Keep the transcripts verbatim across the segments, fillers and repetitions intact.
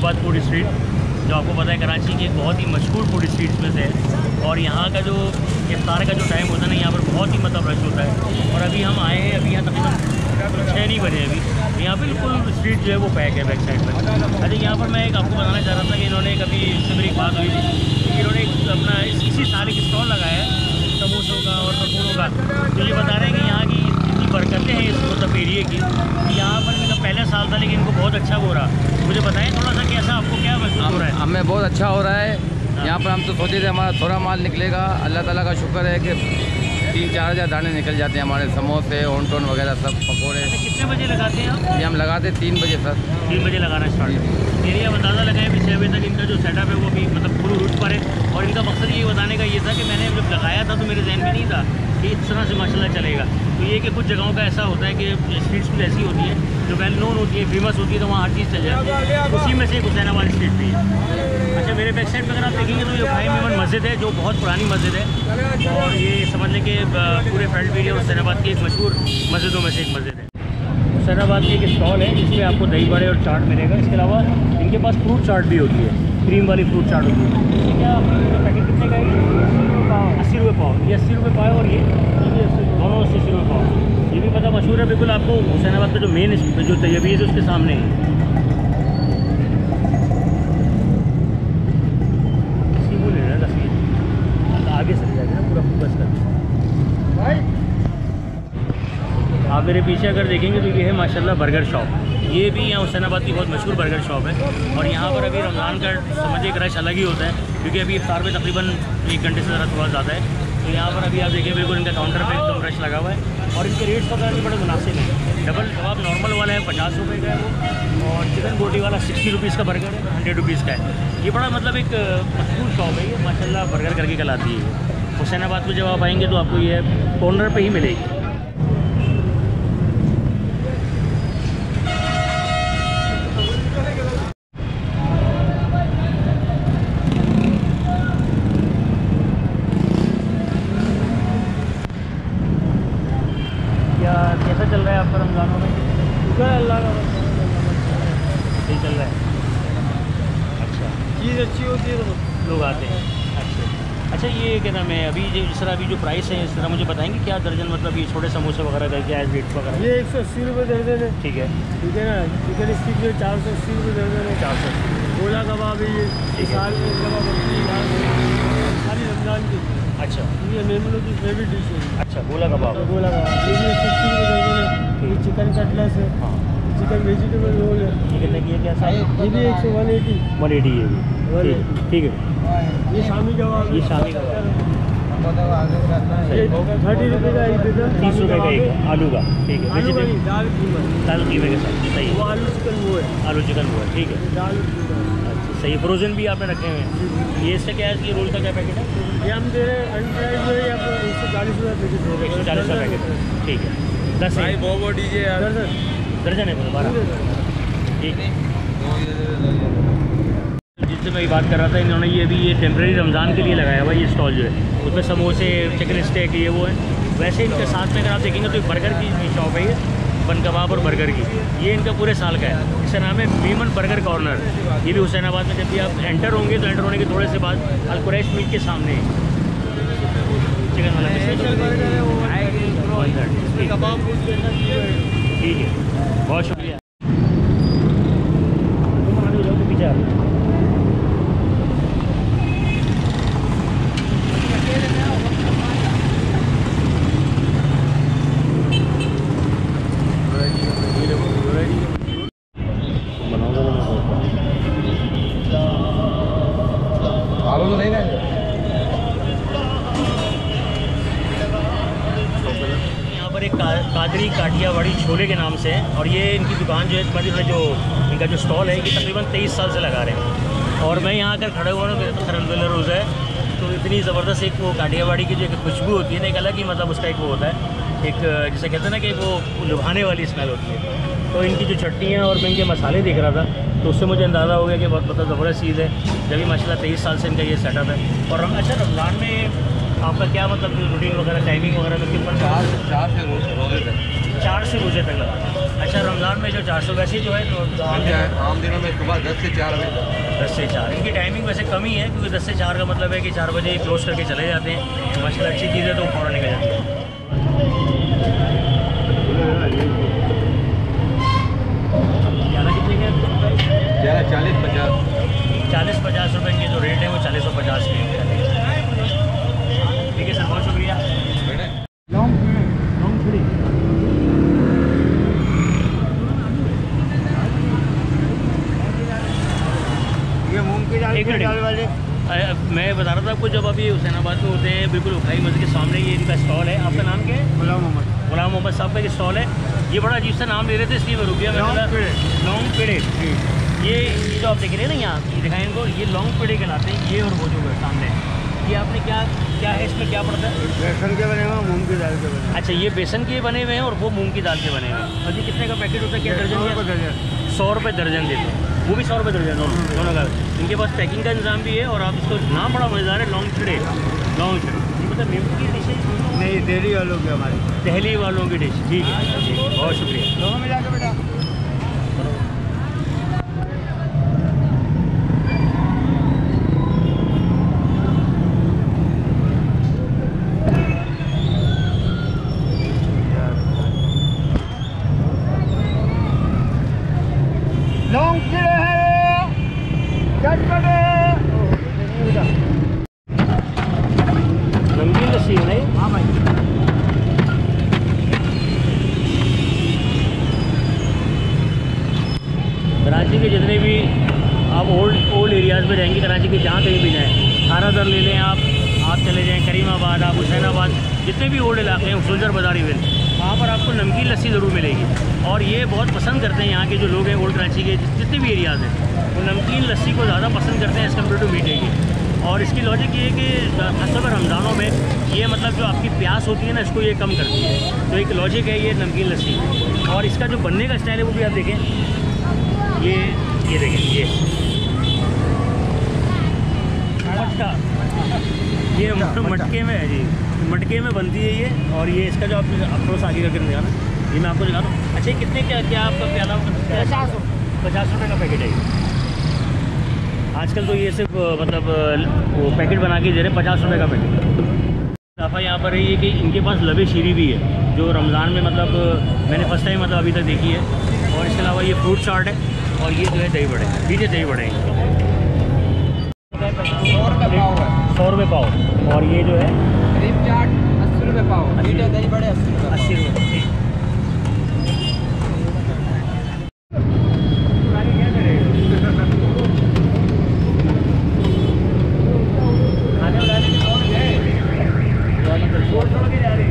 Hussainabad food street, जो आपको पता है कराची की एक बहुत ही मशहूर फूड स्ट्रीट्स में से है। और यहाँ का जो इफ्तार का जो टाइम होता है ना, यहाँ पर बहुत ही मतलब रश होता है। और अभी हम आए हैं, अभी यहाँ तकरीबन छः नहीं बजे अभी, यहाँ बिल्कुल स्ट्रीट जो है वो पैक है बैक साइड पर। अच्छा, यहाँ पर मैं एक आपको बताना चाह रहा था कि इन्होंने कभी इससे मेरी बात हुई थी कि इन्होंने अपना इस, इसी साल एक स्टॉल लगाया है समोसों का और पकौड़ों का। तो ये बता रहे हैं कि यहाँ की इतनी बरकतें हैं इस मतलब एरिए की, यहाँ पर इनका पहला साल था लेकिन इनको बहुत अच्छा हो रहा। मुझे बताएं थोड़ा सा कैसा आपको क्या महसूस हो रहा है? हमें बहुत अच्छा हो रहा है यहाँ पर। हम तो सोचे थे हमारा थोड़ा माल निकलेगा, अल्लाह ताला का शुक्र है कि तीन चार हज़ार दाने निकल जाते हैं हमारे समोसे होंटोन वगैरह सब पकौड़े। कितने बजे लगाते हैं आप? ये हम लगाते तीन बजे सर। तीन बजे लगाना स्टार्ट। एरिया अंदाज़ा लगाए भी छः बजे तक इनका जो सेटअप है वो भी मतलब पूरी रूट पर है। और इनका मकसद ये बताने का ये था कि मैंने जब लगाया था तो मेरे जहन में नहीं था कि इस तरह से माशाल्लाह चलेगा। तो ये कि कुछ जगहों का ऐसा होता है कि स्ट्रीट्स भी ऐसी होती है जो वेल नोन होती है, फेमस होती है, तो वहाँ हर चीज़ चल जाती है। उसी में से एक हुसैनाबाद स्ट्रीट भी है। अच्छा, मेरे बैक साइड पर अगर आप देखेंगे तो ये भाई मेमन मस्जिद है जो बहुत पुरानी मस्जिद है। और ये समझ लें कि पूरे फ्रंट एरिया हुसैनाबाद की एक मशहूर मस्जिदों में से एक मस्जिद है। हुसैनाबाद की एक स्टॉल है जिसमें आपको दही बड़े और चाट मिलेगा। इसके अलावा इनके पास फ्रूट चाट भी होती है, क्रीम वाली फ्रूट चाट होती है। क्या पैकेट कितने का है? अस्सी रुपये पाव। ये अस्सी रुपये पाव और ये दोनों अस्सी रुपये पाव। ये भी पता मशहूर है बिल्कुल आपको। हुसैनाबाद का जो मेन जो तैयबीज़ है उसके सामने है। आगे चल जाएगा ना पूरा फोकस कर। आप मेरे पीछे अगर देखेंगे तो ये है माशाल्लाह बर्गर शॉप। ये भी यहाँ हुसैनाबाद की बहुत मशहूर बर्गर शॉप है। और यहाँ पर अभी रमज़ान का समझिए एक रश अलग ही होता है, क्योंकि अभी इफ्तार में तकरीबन एक घंटे से ज़रा थोड़ा ज़्यादा है। तो यहाँ पर अभी आप देखिए बिल्कुल इनका काउंटर पे एकदम रश लगा हुआ है। और इनके रेट्स वगैरह भी बड़े मुनासिब हैं। डबल कबाब नॉर्मल वाला है पचास रुपये का है वो, और चिकन बोटी वाला सिक्सटी रुपीज़ का बर्गर है, हंड्रेड रुपीज़ का है। ये बड़ा मतलब एक मशहूर शॉप है ये, माशाल्लाह बर्गर करके कहलाती है। हुसैनाबाद में जब आप आएंगे तो आपको ये कॉर्नर पे ही मिलेगी। क्या कैसा चल रहा है आपका रमज़ानों में? शुक्र अल्लाह का, सही चल रहा है। अच्छा, चीज़ अच्छी होती है तो लोग आते हैं। अच्छा अच्छा, ये क्या नाम है अभी जिस तरह अभी जो प्राइस है इस तरह मुझे बताएंगे क्या दर्जन, मतलब ये छोटे समोसे वगैरह का क्या है रेट वगैरह? ये एक सौ अस्सी रुपये दर्जन है। ठीक है ठीक है ना। चिकन स्टिक में चार सौ अस्सी रुपये दर्जन है। चार सौ गोला कबाब है ये साल में कबाब सारी रमजान की। अच्छा, ये मेमनों की फेवरेट डिश है। अच्छा, गोला कबाब। गोला कबाब ये भी एक सौ अस्सी रुपये दर्जन है। ये चिकन कटलेस है। हाँ, चिकन वेजिटेबल रोल है। ये कितने की है क्या साहब? ये भी एक सौ वन एटी वन एटी है ये। ठीक है, ये शामी कबाब ये शामी कबाब ये थर्टी रुपये का एक दर्जन, तीस रुपये का एक आलू का। ठीक है, आलू का वेजिटेबल नहीं, दाल कीमा दाल कीमे के साथ। सही वो है, आलू चिकन वो है। आलू चिकन वो है। ठीक है, दाल कीमा। अच्छा सही है। फ्रोजन भी आपने रखे हुए हैं। ये इससे क्या है, ये रोल का क्या पैकेट है? ये हम दे रहे हैं अनप्राइज में आपको एक सौ चालीस रुपये पैकेट दे रहे एक सौ चालीस का पैकेट। ठीक है, दस है वो डीजे दर्जन दर्जन है मेरे बारह। ठीक है, जिससे मैं बात कर रहा था, इन्होंने ये भी ये टेम्प्रेरी रमज़ान के लिए लगाया हुआ ये स्टॉल जो है, उसमें समोसे चिकन स्टेक ये वो है। वैसे इनके साथ में अगर आप देखेंगे तो एक बर्गर की शॉप है ये, बन कबाब और बर्गर की। ये इनका पूरे साल का है, इसका नाम है मेमन बर्गर कॉर्नर। ये भी हुसैनाबाद में जब भी आप एंटर होंगे तो एंटर होने के थोड़े से बाद अल कुरैश मीट के सामने चिकन वाला कबाब। ठीक है, बहुत शुक्रिया। पीछे कादरी काठियावाड़ी छोले के नाम से है। और ये इनकी दुकान जो है, मतलब जो इनका जो स्टॉल है, ये तकरीबन तेईस साल से लगा रहे हैं। और मैं यहाँ आकर खड़ा हुआ हूँ, मेरे तो अल्हम्दुलिल्लाह रोज़ा है, तो इतनी ज़बरदस्त एक वो काठियावाड़ी की जो एक खुशबू होती है ना, एक अलग ही मतलब उसका एक वो होता है, एक जिसे कहते हैं ना कि वो लुभाने वाली स्मेल होती है। तो इनकी जो चटनियाँ और मैं इनके मसाले देख रहा था, तो उससे मुझे अंदाज़ा हो गया कि बहुत मतलब ज़बरदस्त चीज़ है। जब भी माशाल्लाह तेईस साल से इनका ये सेटअप है। और रम अच्छा रमज़ान में आपका क्या मतलब रूटीन वगैरह टाइमिंग वगैरह में कितना चार चार से रोजे तक चार से रोजे तक लगा। अच्छा रमज़ान में जो चार सौ वैसे जो है तो आम दिनों में सुबह दस से चार बजे दस से चार इनकी टाइमिंग वैसे कम ही है, क्योंकि दस से चार का मतलब है कि चार बजे क्लोज करके चले जाते हैं। तो माशाल्लाह अच्छी चीज़ है तो फ़ौरन निकल जाती है। ज़्यादा कितने के ग्यारह चालीस पचास चालीस पचास रुपये के जो रेट है वो चालीस सौ पचास के हैं। ठीक है सर, बहुत शुक्रिया। लॉन्ग लॉन्ग छुरी ये मूंग की दाल एक के मिनट। दाल वाले अ, मैं बता रहा था आपको, जब अभी हुसैनाबाद में होते हैं बिल्कुल उखाई मस्जिद के सामने ये इनका स्टॉल है। आपका नाम क्या है? गुलाम मोहम्मद गुलाम मोहम्मद साहब का ये स्टॉल है। ये बड़ा अजीब सा नाम ले रहे थे इसलिए मैं रुपया लॉन्ग पेड़े। लॉन्ग पेड़े। ये ये जो आप देख रहे हैं ना यहाँ, ये दिखाएं इनको, ये लॉन्ग पेड़े कहलाते हैं। ये और वो जो है सामने, ये आपने क्या क्या है इसमें क्या पड़ता है? बेसन के बने हुए मूंग की दाल के बने अच्छा ये बेसन के बने हुए हैं और वो मूंग की दाल के बने हुए हैं। और ये कितने का पैकेट होता है? क्या दर्जन? को दर्जन सौ रुपये दर्जन देते हैं, वो भी सौ रुपये दर्जन दोनों दोनों का। इनके पास पैकिंग का इंतजाम भी है। और आप इसको नाम बड़ा मज़ेदार है, लॉन्ग छड़े। लॉन्ग छड़े ये मतलब मेमू की डिश है, नहीं देरी वालों की हमारी दहली वालों की डिश। ठीक है, ठीक, बहुत शुक्रिया। दोनों मिला के बेटा लॉन्ग खिले हैं चटपटे नमकीन लस्सी है नहीं? हाँ भाई कराची के जितने भी आप ओल्ड ओल्ड एरियाज़ में रहेंगे, कराची के जहाँ कहीं भी जाएँ, खारादर ले लें आप आप चले जाएँ करीमाबाद, आप हुसैनाबाद, जितने भी ओल्ड इलाके हैं, सुलझर बाजार इवन, वहाँ पर आपको नमकीन लस्सी ज़रूर मिलेगी। और ये बहुत पसंद करते हैं यहाँ के जो लोग हैं ओल्ड कराची के जितने भी एरियाज़ हैं, वो नमकीन लस्सी को ज़्यादा पसंद करते हैं एज़ कम्पेयर टू मीठे की। और इसकी लॉजिक ये है कि खासतौर पर रमज़ानों में ये मतलब जो आपकी प्यास होती है ना, इसको ये कम करती है। तो एक लॉजिक है ये नमकीन लस्सी। और इसका जो बनने का स्टाइल है वो भी आप देखें, ये ये देखें, ये मटका, ये मटके में है जी, मटके में बनती है ये। और ये इसका जो आप अप्रोच आगे करके दिखाना, ये मैं आपको दिखाता हूँ। अच्छा ये कितने क्या क्या आपका प्याला? पचास पचास रुपये का पैकेट है ये। आजकल तो ये सिर्फ मतलब वो पैकेट बना के दे रहे हैं, पचास रुपये का पैकेट। इजाफा यहाँ पर है ये कि इनके पास लबे शीरी भी है, जो रमज़ान में मतलब मैंने फर्स्ट टाइम मतलब अभी तक देखी है। और इसके अलावा ये फ्रूट चाट है। और ये जो है दही बड़े, बीजे दही बड़े हैं सौ रुपये पाव है। सौ रुपये पाव। और ये जो है करीब चाट अस्सी रुपये पाव, मीठे दही बड़े अस्सी रुपये अस्सी रुपये। ठीक खाने वाले की कौन है? छोड़ छोड़ के जा रहे हैं।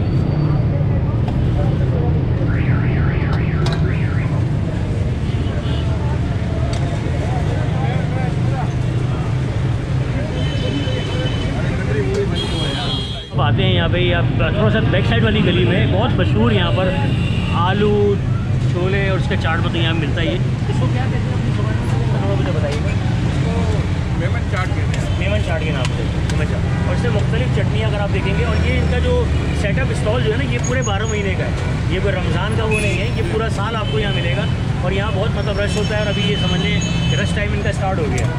अब आते हैं यहाँ पे, आप थोड़ा सा बैक साइड वाली गली में बहुत मशहूर यहाँ पर आलू छोले और उसका चाट मतलब यहाँ मिलता है। ये इसको क्या कहते हैं अपनी समझ में? थोड़ा मुझे बताइएगा। मेमन चाट कहते हैं। मेमन चाट के नाम से मेमन चाट। और इसमें मुख्तलिफ चटनियाँ अगर आप देखेंगे। और ये इनका जो सेटअप स्टॉल जो है ना, ये पूरे बारह महीने का है। ये कोई रमज़ान का वो नहीं है, ये पूरा साल आपको यहाँ मिलेगा। और यहाँ बहुत मतलब रश होता है। और अभी ये समझ लें रश टाइम इनका स्टार्ट हो गया।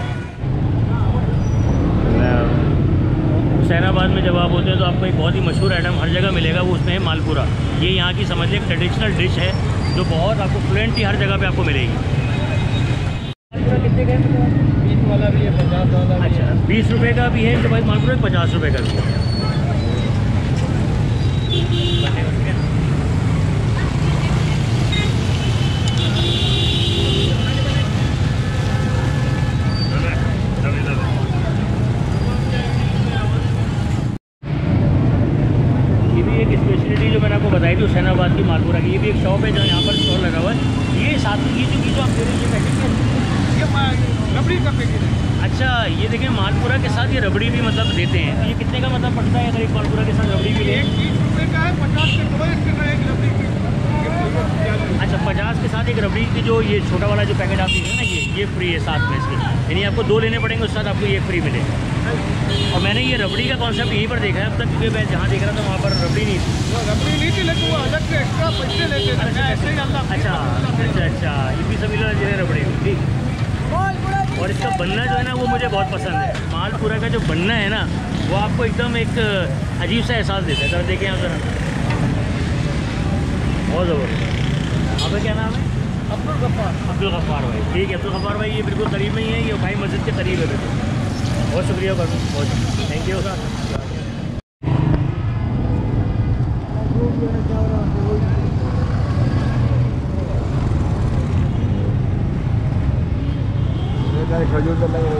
हुसैनाबाद में जब आप होते हैं तो आपको एक बहुत ही मशहूर आइटम हर जगह मिलेगा, वो उसमें है मालपुरा। ये यहाँ की समझ लें एक ट्रेडिशनल डिश है जो बहुत आपको फ्लुएंटली हर जगह पे आपको मिलेगी। मालपुरा कितने का है? बीस वाला भी है, पचास वाला भी अच्छा बीस रुपये का भी है इनके पास मालपुरा, पचास रुपये का भी है। बताई थी हुसैनाबाद की मालपुरा की। ये भी एक शॉप है जो यहाँ पर स्टॉल लगा हुआ है। ये साथ में ये जो ये जो आप दे रहे हैं ये पैकेट है, ये रबड़ी का पैकेट है। अच्छा ये देखिए मालपुरा के साथ ये रबड़ी भी मतलब देते हैं। तो ये कितने का मतलब पड़ता है अगर एक मालपुरा के साथ रबड़ी भी ले? एक तीस रुपये का है, पचास के दो, एक के एक रबड़ी की। अच्छा, पचास के साथ एक रबड़ी की जो ये छोटा वाला जो पैकेट आप दीजिए ना, ये ये फ्री है साथ में इसके, यानी आपको दो लेने पड़ेंगे, उसके साथ आपको ये फ्री मिले। और मैंने ये रबड़ी का कॉन्सेप्ट यहीं पर देखा है अब तक, क्योंकि मैं जहाँ देख रहा था वहाँ पर रबड़ी नहीं थी। रबड़ी नहीं थी, लेकिन वो अलग से एक्स्ट्रा पैसे लेते थे। मैं ऐसे ही आता। अच्छा अच्छा अच्छा, ये भी सभी लोग रबड़ी ठीक। और इसका बनना जो है ना वो मुझे बहुत पसंद है। मालपुरा का जो बनना है ना वो आपको एकदम एक अजीब सा एहसास देता है। जरा देखें आप जरा, बहुत ज़बरदस्त। आपका क्या नाम है? अब्दुल गफ्फार। अब्दुल गफ्फार भाई, ठीक है। अब्दुल गफ्फार भाई ये बिल्कुल करीब में ही है, ये भाई मस्जिद के करीब है बिल्कुल। बहुत शुक्रिया कर बहुत, थैंक यू सर। खजूर